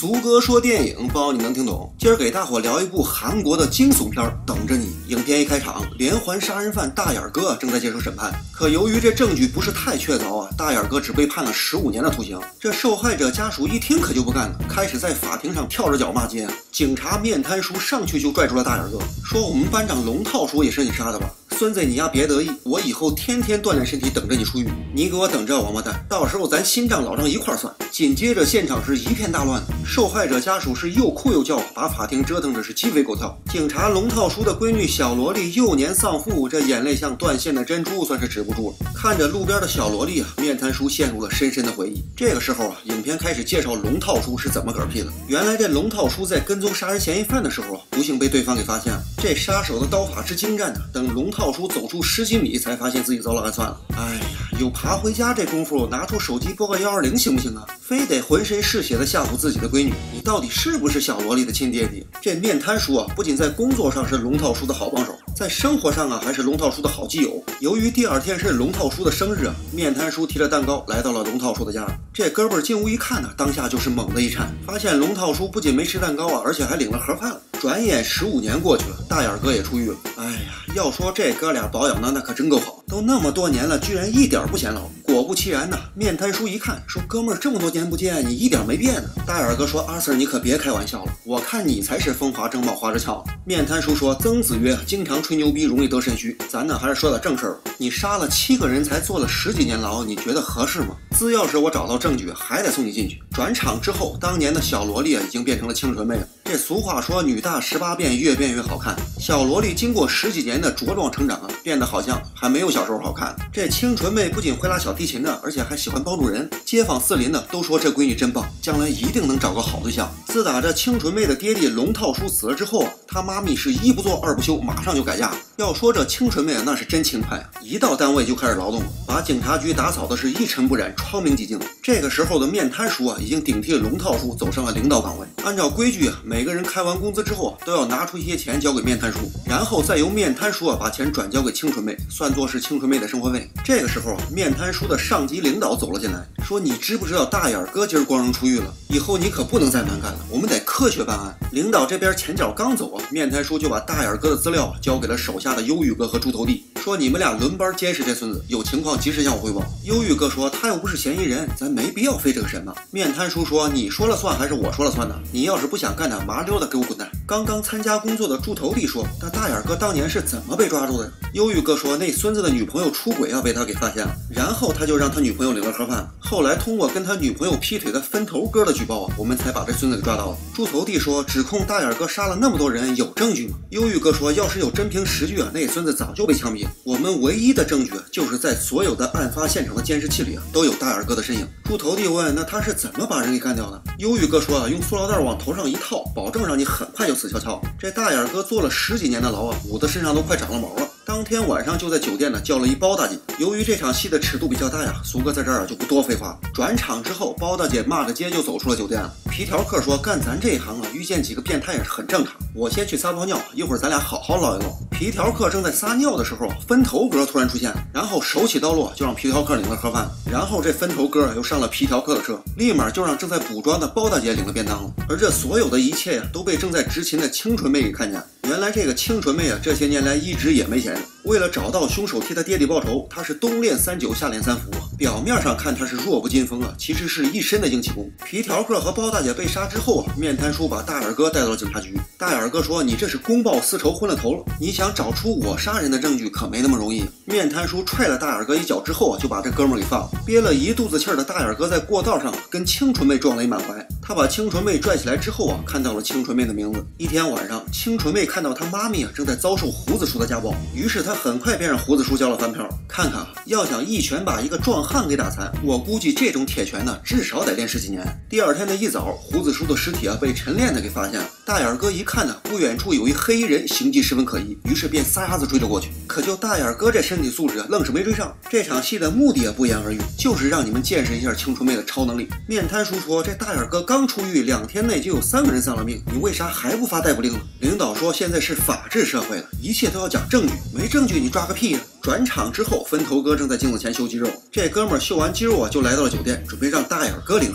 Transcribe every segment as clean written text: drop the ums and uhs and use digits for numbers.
俗哥说电影，包你能听懂。今儿给大伙聊一部韩国的惊悚片，等着你。影片一开场，连环杀人犯大眼哥正在接受审判，可由于这证据不是太确凿啊，大眼哥只被判了15年的徒刑。这受害者家属一听可就不干了，开始在法庭上跳着脚骂街。警察面瘫叔上去就拽住了大眼哥，说我们班长龙套叔也是你杀的吧？孙子你丫别得意，我以后天天锻炼身体，等着你出狱。你给我等着，王八蛋，到时候咱新账老账一块算。紧接着现场是一片大乱，受害者家属是又哭又叫，把法庭折腾着是鸡飞狗跳。警察龙套叔的闺女小萝莉幼年丧父，这眼泪像断线的珍珠，算是止不住了。看着路边的小萝莉啊，面瘫叔陷入了深深的回忆。这个时候啊，影片开始介绍龙套叔是怎么嗝屁的。原来这龙套叔在跟踪杀人嫌疑犯的时候啊，不幸被对方给发现了。这杀手的刀法之精湛呢，等龙套叔走出10几米，才发现自己遭了暗算了。哎呀，有爬回家这功夫，拿出手机拨个120行不行啊？非得浑身是血的吓唬自己的闺女，你到底是不是小萝莉的亲爹爹？这面瘫叔啊，不仅在工作上是龙套叔的好帮手，在生活上啊还是龙套叔的好基友。由于第二天是龙套叔的生日啊，面瘫叔提着蛋糕来到了龙套叔的家。这哥们儿进屋一看呢，当下就是猛的一颤，发现龙套叔不仅没吃蛋糕啊，而且还领了盒饭了。转眼15年过去了，大眼哥也出狱了。哎呀，要说这哥俩保养的那可真够好，都那么多年了，居然一点不显老。果不其然呢，面瘫叔一看说：“哥们儿，这么多年不见，你一点没变呢。”大眼哥说：“阿 Sir， 你可别开玩笑了，我看你才是风华正茂，花着俏。”面瘫叔说：“曾子曰，经常吹牛逼容易得肾虚，咱呢还是说点正事儿。你杀了7个人，才坐了10几年牢，你觉得合适吗？只要是我找到证据，还得送你进去。”转场之后，当年的小萝莉啊，已经变成了清纯妹了。这俗话说，女大18变，越变越好看。小萝莉经过10几年的茁壮成长啊，变得好像还没有小时候好看。这清纯妹不仅会拉小提琴呢，而且还喜欢帮助人。街坊四邻的都说这闺女真棒，将来一定能找个好对象。自打这清纯妹的爹地龙套叔死了之后啊，她妈咪是1不做2不休，马上就改嫁。要说这清纯妹啊，那是真勤快啊，一到单位就开始劳动了，把警察局打扫的是一尘不染，窗明几净。这个时候的面瘫叔啊，已经顶替龙套叔走上了领导岗位。按照规矩啊，每个人开完工资之后啊，都要拿出一些钱交给面瘫叔，然后再由面瘫叔啊把钱转交给清纯妹，算作是清纯妹的生活费。这个时候啊，面瘫叔的上级领导走了进来，说：“你知不知道大眼哥今儿光荣出狱了？以后你可不能再蛮干了，我们得科学办案。”领导这边前脚刚走啊，面瘫叔就把大眼哥的资料交给了手下的忧郁哥和猪头弟，说：“你们俩轮班监视这孙子，有情况及时向我汇报。”忧郁哥说：“他又不是嫌疑人，咱没必要费这个神嘛。”面瘫叔说：“你说了算还是我说了算呢？你要是不想干呢，麻溜的给我滚蛋！”刚刚参加工作的猪头弟说：“那大眼哥当年是怎么被抓住的？”忧郁哥说：“那孙子的女朋友出轨啊，被他给发现了，然后他就让他女朋友领了盒饭。后来通过跟他女朋友劈腿的分头哥的举报啊，我们才把这孙子给抓到了。”猪头弟说：“指控大眼哥杀了那么多人，有证据吗？”忧郁哥说：“要是有真凭实据啊，那孙子早就被枪毙了。我们唯一的证据就是在所有的案发现场的监视器里啊，都有大眼哥的身影。”猪头弟问：“那他是怎么把人给干掉的？”忧郁哥说：“啊，用塑料袋往头上一套，保证让你很快就死翘翘。”这大眼哥坐了10几年的牢啊，捂得身上都快长了毛了。当天晚上就在酒店呢叫了一包大姐。由于这场戏的尺度比较大呀，苏哥在这儿就不多废话。转场之后，包大姐骂着街就走出了酒店了。皮条客说：“干咱这一行啊，遇见几个变态也是很正常。我先去撒泡尿，一会儿咱俩好好唠一唠。”皮条客正在撒尿的时候，分头哥突然出现了，然后手起刀落就让皮条客领了盒饭。然后这分头哥又上了皮条客的车，立马就让正在补妆的包大姐领了便当了。而这所有的一切呀，都被正在执勤的清纯妹给看见。原来这个清纯妹啊，这些年来一直也没闲着。为了找到凶手替他爹地报仇，他是冬练3九，夏练3伏。表面上看他是弱不禁风啊，其实是一身的硬气功。皮条客和包大姐被杀之后啊，面瘫叔把大眼哥带到了警察局。大眼哥说：“你这是公报私仇昏了头了，你想找出我杀人的证据可没那么容易。”面瘫叔踹了大眼哥一脚之后啊，就把这哥们儿给放了。憋了一肚子气儿的大眼哥在过道上跟清纯妹撞了一满怀。他把清纯妹拽起来之后啊，看到了清纯妹的名字。一天晚上，清纯妹看到她妈咪啊正在遭受胡子叔的家暴，于是她很快便让胡子叔交了饭票。看看，要想一拳把一个壮汉给打残，我估计这种铁拳呢，至少得练10几年。第二天的一早，胡子叔的尸体啊被晨练的给发现了。大眼哥一看呢，不远处有一黑衣人，形迹十分可疑，于是便撒丫子追了过去。可就大眼哥这身体素质啊，愣是没追上。这场戏的目的也不言而喻，就是让你们见识一下清纯妹的超能力。面瘫叔说：“这大眼哥刚出狱2天内就有3个人丧了命，你为啥还不发逮捕令呢？”领导说：“现在是法治社会了，一切都要讲证据，没证据你抓个屁呀！”转场之后，分头哥正在镜子前秀肌肉。这哥们儿秀完肌肉啊，就来到了酒店，准备让大眼哥领盒饭。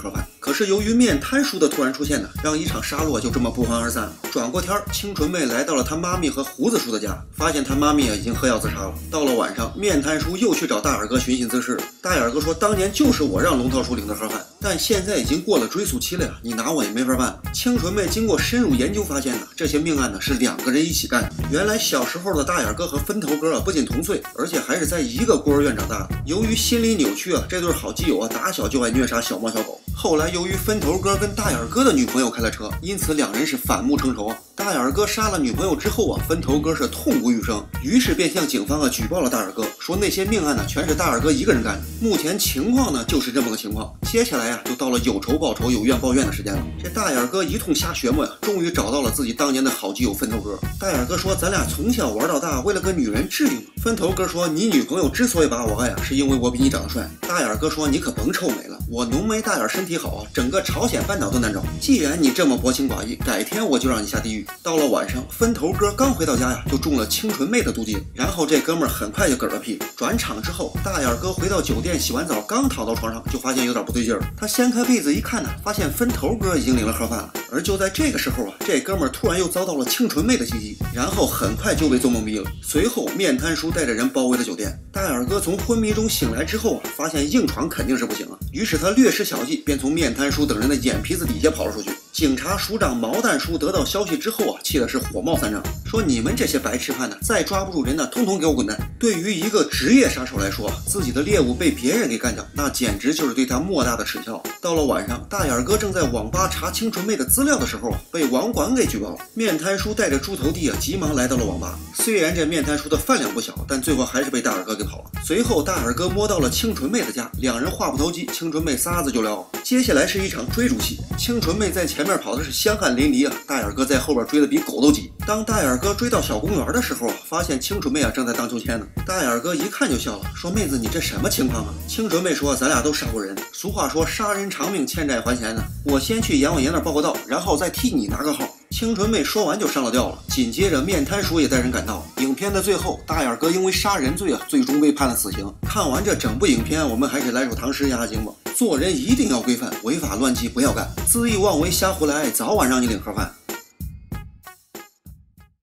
可是由于面瘫叔的突然出现呢，让一场杀戮就这么不欢而散了。转过天儿，清纯妹来到了他妈咪和胡子叔的家，发现他妈咪已经喝药自杀了。到了晚上，面瘫叔又去找大耳哥寻衅滋事。大耳哥说，当年就是我让龙套叔领的盒饭，但现在已经过了追诉期了呀，你拿我也没法办。清纯妹经过深入研究发现呢，这些命案呢是2个人一起干的。原来小时候的大眼哥和分头哥不仅同岁，而且还是在一个孤儿院长大的。由于心理扭曲这对好基友打小就爱虐杀小猫小狗。后来由于分头哥跟大眼哥的女朋友开了车，因此2人是反目成仇。大眼哥杀了女朋友之后分头哥是痛不欲生，于是便向警方举报了大眼哥，说那些命案呢全是大眼哥一个人干的。目前情况呢就是这么个情况。接下来就到了有仇报仇有怨报怨的时间了。这大眼哥一通瞎学摸终于找到了自己当年的好基友分头哥。大眼哥说，咱俩从小玩到大，为了个女人至于吗？分头哥说，你女朋友之所以把我爱是因为我比你长得帅。大眼哥说，你可甭臭美了，我浓眉大眼身体好整个朝鲜半岛都难找。既然你这么薄情寡义，改天我就让你下地狱。到了晚上，分头哥刚回到家就中了清纯妹的毒计，然后这哥们儿很快就嗝了屁。转场之后，大眼哥回到酒店洗完澡，刚躺到床上就发现有点不对劲儿。他掀开被子一看发现分头哥已经领了盒饭了。而就在这个时候这哥们儿突然又遭到了清纯妹的袭击，然后很快就被做懵逼了。随后面瘫叔带着人包围了酒店。大眼哥从昏迷中醒来之后发现硬闯肯定是不行了，于是他略施小计，便从面瘫叔等人的眼皮子底下跑了出去。警察署长毛蛋叔得到消息之后气的是火冒三丈，说你们这些白痴汉再抓不住人通统给我滚蛋。对于一个职业杀手来说，自己的猎物被别人给干掉，那简直就是对他莫大的耻笑。到了晚上，大眼哥正在网吧查清纯妹的资料的时候被网管给举报了。面瘫叔带着猪头弟急忙来到了网吧。虽然这面瘫叔的饭量不小，但最后还是被大耳哥给跑了。随后大耳哥摸到了清纯妹的家，2人话不投机，清纯妹撒子就撩。接下来是一场追逐戏，清纯妹在前面跑的是香汗淋漓大眼哥在后边追的比狗都急。当大眼哥追到小公园的时候发现清纯妹正在荡秋千呢。大眼哥一看就笑了，说妹子你这什么情况清纯妹说，咱俩都杀过人，俗话说杀人偿命欠债还钱呢，我先去阎王爷那报个到，然后再替你拿个号。清纯妹说完就上了吊了。紧接着面瘫叔也带人赶到。影片的最后，大眼哥因为杀人罪最终被判了死刑。看完这整部影片，我们还是来首唐诗压压惊吧。做人一定要规范，违法乱纪不要干，恣意妄为瞎胡来，早晚让你领盒饭。